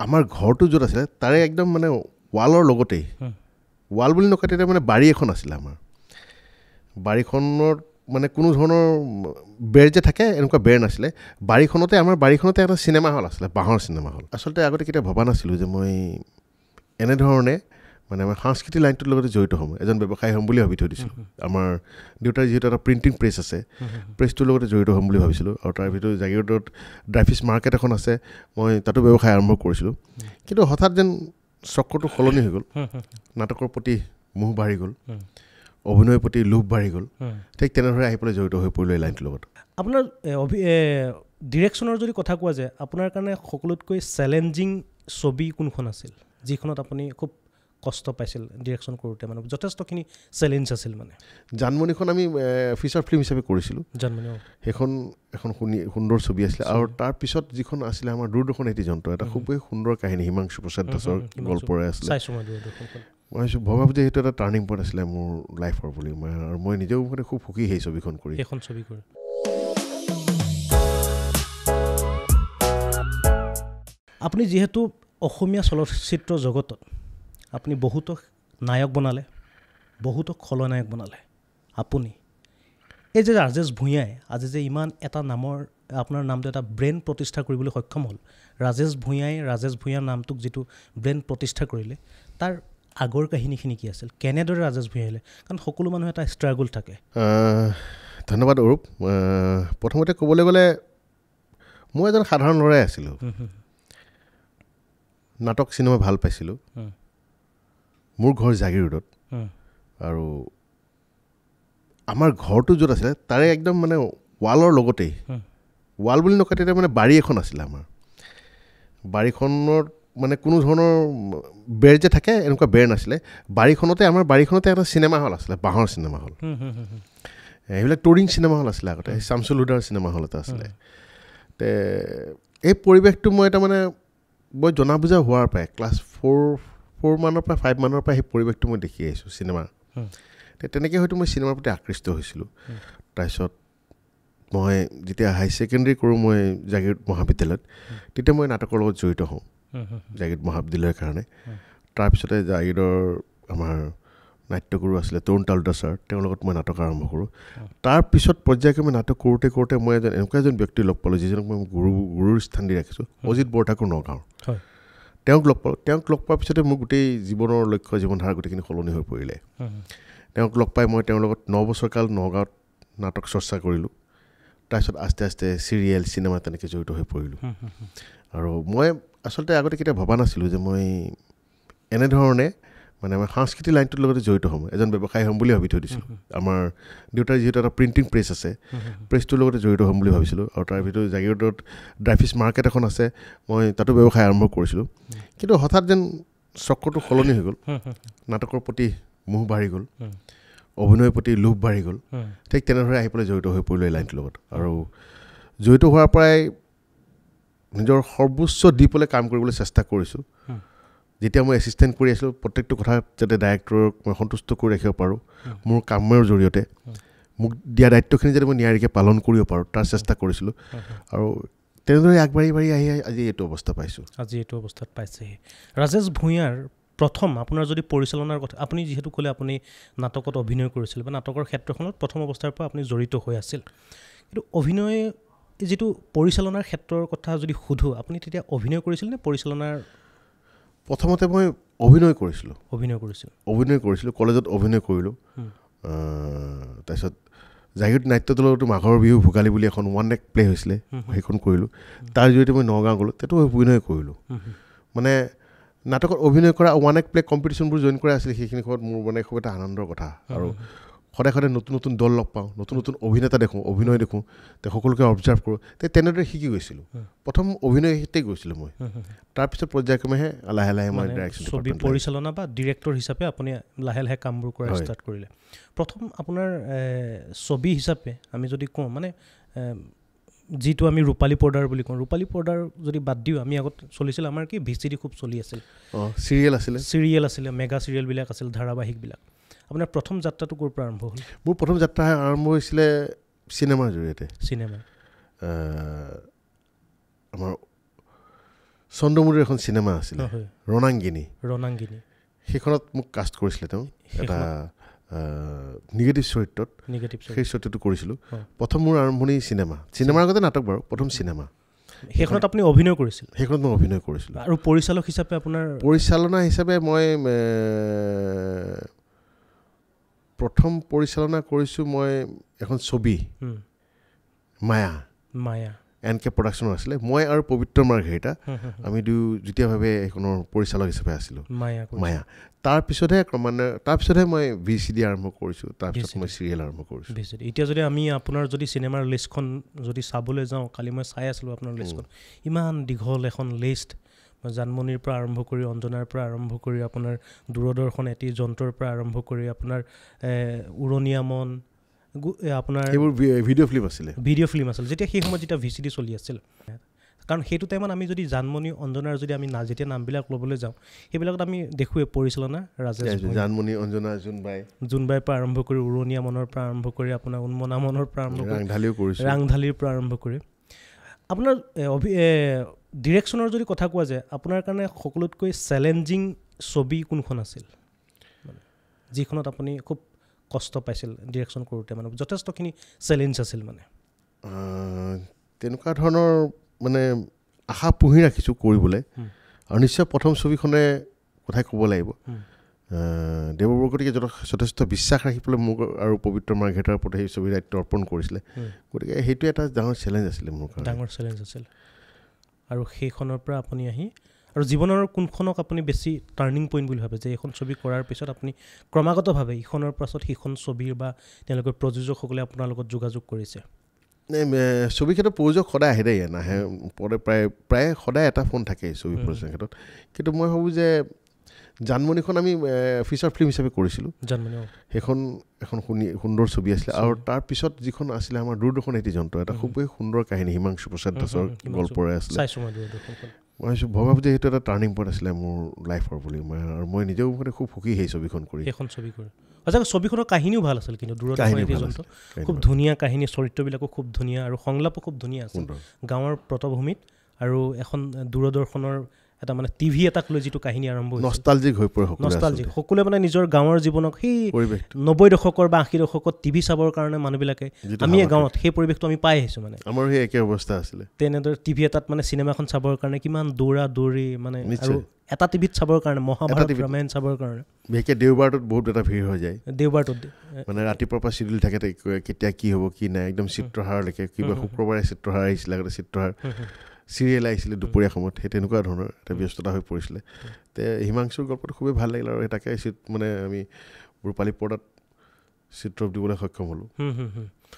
আমাৰ ঘৰটো য'ত আছিলে তাৰে একদম মানে ৱালৰ লগতেই ৱাল বুলি নকয় তেতিয়া মানে বাৰী এখন আছিলে আমাৰ বাৰীখনৰ মানে কোনো ধৰণৰ বেৰ যে থাকে এনেকুৱা বেৰ নাছিলে আমাৰ বাৰীখনতে এটা চিনেমা হল আছিলে বাঁহৰ চিনেমা হল আচলতে আগতে কেতিয়া ভবা নাছিলোঁ যে মই এনেধৰণে মানে আমাৰ সাংস্কৃতিক লাইনটোৰ লগতে জড়িত হ'ম এজন ব্যৱসায়ী হ'ম বুলি ভাবি থৈ দিছিলোঁ আমাৰ দেউতাৰ যিহেতু এটা প্ৰিণ্টিং প্ৰেছ আছে প্ৰেছটোৰ লগতে জড়িত হ'ম বুলি ভাবিছিলোঁ আৰু তাৰ ভিতৰত জাগিৰোডত ড্ৰাইফিছ মাৰ্কেট এখন আছে মই তাতো ব্যৱসায় আৰম্ভ কৰিছিলোঁ কিন্তু হঠাৎ যেন চক্ৰটো সলনি হৈ গ'ল নাটকৰ প্ৰতি মোহ বাঢ়ি গ'ল অভিনয়ৰ প্ৰতি লোভ বাঢ়ি গ'ল ঠিক তেনেদৰে আহি পেলাই জড়িত হৈ পৰিলোঁ এই লাইনটোৰ লগত আপোনাৰ ডিৰেকশ্যনৰ যদি কথা কোৱা যায় আপোনাৰ কাৰণে সকলোতকৈ চেলেঞ্জিং ছবি কোনখন আছিল যিখনত আপুনি খুব কষ্ট পাইছিল ডিৰেকশ্যন কৰোঁতে মানে যথেষ্টখিনি চেলেঞ্জ আছিল মানে জানমণিখন আমি ফিচাৰ ফিল্ম হিচাপে কৰিছিলোঁ জানমণি সেইখন এখন সুন্দৰ ছবি আছিলে আৰু তাৰপিছত যিখন আছিলে আমাৰ দূৰদৰ্শন এটি যন্ত্ৰ এটা খুবেই সুন্দৰ কাহিনী হিমাংশু প্ৰসাদ দাসৰ গল্পৰে আছিলে মই ভাবোঁ যে সেইটো এটা টাৰ্ণিং পইণ্ট আছিলে মোৰ লাইফৰ বুলি আৰু মই নিজেও মানে খুব সুখী সেই ছবিখন কৰি এখন ছবি কৰি আপুনি যিহেতু অসমীয়া চলচ্চিত্ৰ জগতত আপুনি বহুতো নায়ক বনালে বহুতো খলনায়ক বনালে আপুনি এই যে ৰাজেশ ভূঞাই আজি যে ইমান এটা নামৰ আপোনাৰ নামটো এটা ব্ৰেণ্ড প্ৰতিষ্ঠা কৰিবলৈ সক্ষম হ'ল ৰাজেশ ভূঞাৰ নামটোক যিটো ব্ৰেণ্ড প্ৰতিষ্ঠা কৰিলে তাৰ আগৰ কাহিনীখিনি কি আছিল কেনেদৰে ৰাজেশ ভূঞা আহিলে কাৰণ সকলো মানুহ এটা ষ্ট্ৰাগল থাকে ধন্যবাদ অৰূপ প্ৰথমতে ক'বলৈ গ'লে মই এজন সাধাৰণ ল'ৰাই আছিলোঁ নাটক চিনেমা ভাল পাইছিলোঁ মোৰ ঘৰ জাগিৰোডত আৰু আমাৰ ঘৰটো য'ত আছিলে তাৰে একদম মানে ৱালৰ লগতেই ৱাল বুলি নকয় তেতিয়া মানে বাৰী এখন আছিলে আমাৰ বাৰীখনৰ মানে কোনো ধৰণৰ বেৰ যে থাকে এনেকুৱা বেৰ নাছিলে আমাৰ বাৰীখনতে এটা চিনেমা হল আছিলে বাঁহৰ চিনেমা হল এইবিলাক টুৰিং চিনেমা হল আছিলে আগতে শামছুল হুদাৰ চিনেমা হল এটা আছিলে তে এই পৰিৱেশটো মই এটা মানে মই জনা বুজা হোৱাৰ পৰাই ক্লাছ 4 মানৰ পৰা 5 মানৰ পৰা সেই পৰিৱেশটো মই দেখি আহিছোঁ চিনেমা তেনেকৈ হয়তো মই চিনেমাৰ প্ৰতি আকৃষ্ট হৈছিলোঁ তাৰপিছত মই যেতিয়া হাই ছেকেণ্ডেৰী কৰোঁ মই জাগিৰোড মহাবিদ্যালয়ত তেতিয়া মই নাটকৰ লগত জড়িত হওঁ জাগিৰোড মহাবিদ্যালয়ৰ কাৰণে তাৰপিছতে জাগিৰোডৰ আমাৰ নাট্যগুৰু আছিলে তৰুণ তালুকদাৰ ছাৰ তেওঁৰ লগত মই নাটক আৰম্ভ কৰোঁ তাৰপিছত পৰ্যায়ক্ৰমে নাটক কৰোঁতে মই এনেকুৱা এজন ব্যক্তি লগ পালোঁ যিজনক মই গুৰুৰ স্থান দি ৰাখিছোঁ অজিত বৰঠাকুৰ নগাঁৱৰ তেওঁক লগ পোৱাৰ পিছতে মোৰ গোটেই জীৱনৰ লক্ষ্য জীৱনধাৰা গোটেইখিনি সলনি হৈ পৰিলে তেওঁক লগ পাই মই তেওঁৰ লগত 9 বছৰ কাল নগাঁৱত নাটক চৰ্চা কৰিলোঁ তাৰপিছত আস্তে আস্তে চিৰিয়েল চিনেমা তেনেকৈ জড়িত হৈ পৰিলোঁ আৰু মই আচলতে আগতে কেতিয়া ভবা নাছিলোঁ যে মই এনেধৰণে মানে আমাৰ সাংস্কৃতিক লাইনটোৰ লগতে জড়িত হ'ম এজন ব্যৱসায়ী হ'ম বুলি ভাবি থৈ দিছিলোঁ আমাৰ দেউতাৰ যিহেতু এটা প্ৰিণ্টিং প্ৰেছ আছে প্ৰেছটোৰ লগতে জড়িত হ'ম বুলি ভাবিছিলোঁ আৰু তাৰ ভিতৰত জাগিৰোডত ড্ৰাইফিছ মাৰ্কেট এখন আছে মই তাতো ব্যৱসায় আৰম্ভ কৰিছিলোঁ কিন্তু হঠাৎ যেন চক্ৰটো সলনি হৈ গ'ল নাটকৰ প্ৰতি মোহ বাঢ়ি গ'ল অভিনয়ৰ প্ৰতি লোভ বাঢ়ি গ'ল ঠিক তেনেদৰে আহি পেলাই জড়িত হৈ পৰিলোঁ এই লাইনটোৰ লগত আৰু জড়িত হোৱাৰ পৰাই নিজৰ সৰ্বোচ্চ দি পেলাই কাম কৰিবলৈ চেষ্টা কৰিছোঁ যেতিয়া মই এছিষ্টেণ্ট কৰি আছিলোঁ প্ৰত্যেকটো কথা যাতে ডাইৰেক্টৰক মই সন্তুষ্ট কৰি ৰাখিব পাৰোঁ মোৰ কামৰ জৰিয়তে মোক দিয়া দায়িত্বখিনি যাতে মই নিয়াৰিকৈ পালন কৰিব পাৰোঁ তাৰ চেষ্টা কৰিছিলোঁ আৰু তেনেদৰে আগবাঢ়ি আহি আজি এইটো অৱস্থা পাইছোঁ আজি এইটো অৱস্থাত পাইছেহি ৰাজেশ ভূঞাৰ প্ৰথম আপোনাৰ যদি পৰিচালনাৰ কথা আপুনি যিহেতু ক'লে আপুনি নাটকত অভিনয় কৰিছিল বা নাটকৰ ক্ষেত্ৰখনত প্ৰথম অৱস্থাৰ পৰা আপুনি জড়িত হৈ আছিল কিন্তু অভিনয় যিটো পৰিচালনাৰ ক্ষেত্ৰৰ কথা যদি সোধোঁ আপুনি তেতিয়া অভিনয় কৰিছিল নে পৰিচালনাৰ প্ৰথমতে মই অভিনয় কৰিছিলোঁ কলেজত অভিনয় কৰিলোঁ তাৰপিছত জাগিৰোড নাট্য দলতো মাঘৰ বিহু ভোগালী বুলি এখন 1 act প্লে হৈছিলে সেইখন কৰিলোঁ তাৰ জৰিয়তে মই নগাঁও গ'লোঁ তাতো অভিনয় কৰিলোঁ মানে নাটকত অভিনয় কৰা 1 act প্লে কম্পিটিশ্যনবোৰ জইন কৰা আছিলে সেইখিনি সময়ত মোৰ মানে খুব এটা আনন্দৰ কথা আৰু সদায় নতুন দল লগ পাওঁ নতুন অভিনেতা দেখোঁ অভিনয় দেখোঁ তে সকলোকে অবজাৰ্ভ কৰোঁ তেনেদৰে শিকি গৈছিলোঁ প্ৰথম অভিনয় শিকতে গৈছিলোঁ মই তাৰপিছত পৰ্যায়ক্ৰমেহে লাহে লাহে মই ডাইৰেকশ্যন ছবি পৰিচালনা বা ডিৰেক্টৰ হিচাপে আপুনি লাহে লাহে কামবোৰ কৰা ষ্টাৰ্ট কৰিলে প্ৰথম আপোনাৰ ছবি হিচাপে আমি যদি কওঁ মানে যিটো আমি ৰূপালী পৰ্দাৰ বুলি কওঁ ৰূপালী পৰ্দাৰ যদি বাদ দিওঁ আমি আগত চলিছিল আমাৰ কি VCD খুব চলি আছিল চিৰিয়েল আছিলে মেগা চিৰিয়েলবিলাক আছিল ধাৰাবাহিকবিলাক আপোনাৰ প্ৰথম যাত্ৰাটো ক'ৰ পৰা আৰম্ভ হ'ল মোৰ প্ৰথম যাত্ৰা আৰম্ভ হৈছিলে চিনেমাৰ জৰিয়তে চিনেমা আমাৰ চন্দ্ৰমুৰীৰ এখন চিনেমা আছিলে ৰণাংগিনী সেইখনত মোক কাষ্ট কৰিছিলে তেওঁ এটা নিগেটিভ চৰিত্ৰত সেই চৰিত্ৰটো কৰিছিলোঁ প্ৰথম মোৰ আৰম্ভণি চিনেমাৰ আগতে নাটক বাৰু প্ৰথম চিনেমা সেইখনত আপুনি অভিনয় কৰিছিল সেইখনত মই অভিনয় কৰিছিলোঁ আৰু পৰিচালক হিচাপে আপোনাৰ পৰিচালনা হিচাপে মই প্ৰথম পৰিচালনা কৰিছোঁ মই এখন ছবি মায়া NK প্ৰডাকশ্যনৰ আছিলে মই আৰু পবিত্ৰ মাৰ্ঘেৰিটা আমি দুয়ো যুটীয়াভাৱে এইখনৰ পৰিচালক হিচাপে আছিলোঁ মায়া তাৰপিছতহে মই VCD আৰম্ভ কৰিছোঁ তাৰপিছত মই চিৰিয়েল আৰম্ভ কৰিছোঁ এতিয়া যদি আমি আপোনাৰ যদি চিনেমাৰ লিষ্টখন যদি চাবলৈ যাওঁ কালি মই চাই আছিলোঁ আপোনাৰ লিষ্টখন ইমান দীঘল এখন লিষ্ট জানমণিৰ পৰা আৰম্ভ কৰি অঞ্জনাৰ পৰা আৰম্ভ কৰি আপোনাৰ দূৰদৰ্শন এটি যন্ত্ৰৰ পৰা আৰম্ভ কৰি আপোনাৰ উৰণীয়া মন আপোনাৰ এইবোৰ ভিডিঅ' ফিল্ম আছিল যেতিয়া সেই সময়ত যেতিয়া VCD চলি আছিল কাৰণ সেইটো টাইমত আমি যদি জানমণি অঞ্জনাৰ যদি আমি যেতিয়া নামবিলাক ল'বলৈ যাওঁ সেইবিলাকত আমি দেখোঁৱে পৰিচালনা ৰাজেশ জানমণি অঞ্জনা জোনবাইৰ পৰা আৰম্ভ কৰি উৰণীয়া মনৰ পৰা আৰম্ভ কৰি আপোনাৰ উন্মনা মনৰ পৰা আৰম্ভ কৰি ৰাংঢালিৰ পৰা আৰম্ভ কৰি আপোনাৰ ডিৰেকশ্যনৰ যদি কথা কোৱা যায় আপোনাৰ কাৰণে সকলোতকৈ চেলেঞ্জিং ছবি কোনখন আছিল যিখনত আপুনি খুব কষ্ট পাইছিল ডিৰেকশ্যন কৰোঁতে মানে যথেষ্টখিনি চেলেঞ্জ আছিল মানে তেনেকুৱা ধৰণৰ মানে আশা পুহি ৰাখিছোঁ কৰিবলৈ আৰু নিশ্চয় প্ৰথম ছবিখনে কথাই ক'ব লাগিব দেৱবৰ্গতীকে যথেষ্ট বিশ্বাস ৰাখি পেলাই মোক আৰু পবিত্ৰ মাৰ্ঘেৰিটাৰ প্ৰতি সেই ছবি দায়িত্ব অৰ্পণ কৰিছিলে গতিকে সেইটো এটা ডাঙৰ চেলেঞ্জ আছিলে মোৰ কাৰণে ডাঙৰ চেলেঞ্জ আছিল আৰু সেইখনৰ পৰা আপুনি আহি আৰু জীৱনৰ কোনখনক আপুনি বেছি টাৰ্ণিং পইণ্ট বুলি ভাবে যে এইখন ছবি কৰাৰ পিছত আপুনি ক্ৰমাগতভাৱে ইখনৰ পাছত সিখন ছবিৰ বা তেওঁলোকৰ প্ৰযোজকসকলে আপোনাৰ লগত যোগাযোগ কৰিছে ছবি ক্ষেত্ৰত প্ৰযোজক সদায় আহে দেই নাহে প্ৰায় সদায় এটা ফোন থাকে ছবি প্ৰযোজকৰ ক্ষেত্ৰত কিন্তু মই ভাবোঁ যে জানমণিখন আমি ফিচাৰ ফিল্ম হিচাপে কৰিছিলোঁ সেইখন এখন সুন্দৰ ছবি আছিলে আৰু তাৰপিছত যিখন আছিলে আমাৰ দূৰদৰ্শন এটি যন্ত্ৰ এটা খুবেই সুন্দৰ কাহিনী হিমাংশু প্ৰসাদ দাসৰ গল্পৰে আছিলে মই ভাবোঁ যে সেইটো এটা টাৰ্ণিং পইণ্ট আছিলে মোৰ লাইফৰ বুলি আৰু মই নিজেও মানে খুব সুখী সেই ছবিখন কৰি সঁচাকৈ ছবিখনৰ কাহিনীও ভাল আছিল কিন্তু দূৰদৰ্শন এটি যন্ত্ৰ খুব ধুনীয়া কাহিনী চৰিত্ৰবিলাকো খুব ধুনীয়া আৰু সংলাপো খুব ধুনীয়া আছিল গাঁৱৰ পটভূমিত আৰু এখন দূৰদৰ্শনৰ এটা মানে টিভি এটাক লৈ যিটো কাহিনী আৰম্ভ হৈছে নষ্টালজিক হৈ পৰে সকলোৱে মানে নিজৰ গাঁৱৰ জীৱনক সেই 90 দশকৰ বা 80 দশকত টিভি চাবৰ কাৰণে মানুহবিলাকে আমি গাঁৱত সেই পৰিৱেশটো আমি পাই আহিছোঁ মানে আমাৰ সেই একে অৱস্থা আছিলে তেনেদৰে টিভি এটাত মানে চিনেমাখন চাবৰ কাৰণে কিমান দৌৰা দৌৰি মানে আৰু এটা টিভিত চাবৰ কাৰণে মহাভাৰত ৰামায়ণ চাবৰ কাৰণে বিশেষকৈ দেওবাৰটোত বহুত এটা ভিৰ হৈ যায় দেওবাৰটোত মানে ৰাতিপুৱাৰ পৰা চিডিউল থাকে কেতিয়া কি হ'ব কি নাই একদম চিত্ৰহাৰলৈকে কিবা শুক্ৰবাৰে চিত্ৰহাৰ আহিছিলে আগতে চিত্ৰহাৰ চিৰিয়েল আহিছিলে দুপৰীয়া সময়ত সেই তেনেকুৱা ধৰণৰ এটা ব্যস্ততা হৈ পৰিছিলে তে হিমাংশুৰ গল্পটো খুবেই ভাল লাগিল আৰু তাকে মানে আমি ৰূপালী পৰ্দাত চিত্ৰ দিবলৈ সক্ষম হ'লোঁ